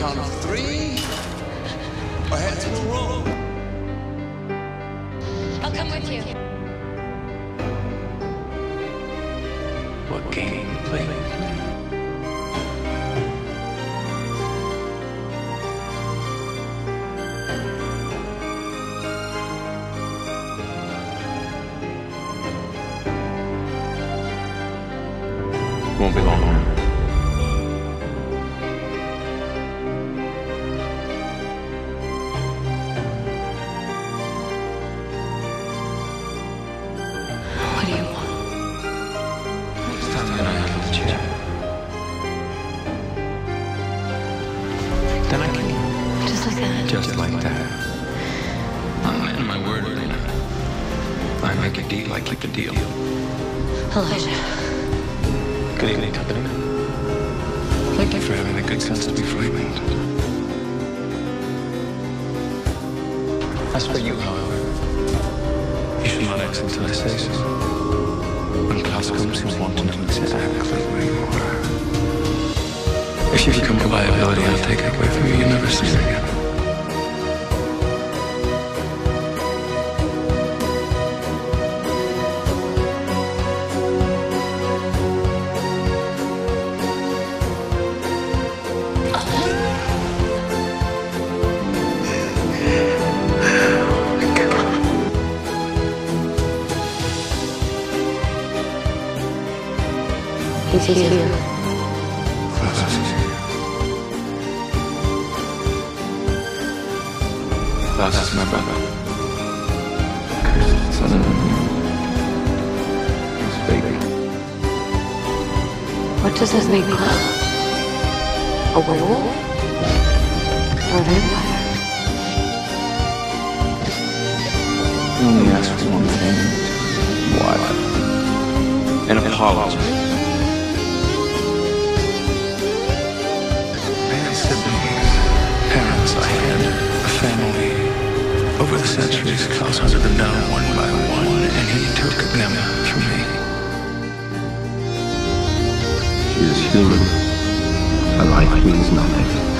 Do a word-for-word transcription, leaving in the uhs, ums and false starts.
count of three, or head to the room. I'll come with you. What game you play? Won't be long. What do you want? It's time that I handle the chair. Then I can. Just like that? Just like that. I'm a man of my word, Lena. I make a deal, I keep a deal. Elijah. Good evening, company. Thank you for having the good sense to be frightened. As for you, however, you should not exit until I say so. When Klaus comes, he'll want to know exactly where you are. If you become a liability, I'll take it away from you. You'll never see it again. He's here. Klaus is here. Klaus is my brother. Cursed son of his baby. What does this make Klaus? A werewolf? Or a vampire? You only ask for one thing. What? An apology. Parents I had, a family. Over the centuries, Klaus hunted them down one by one, and he took them from me. She is human. Her life means nothing.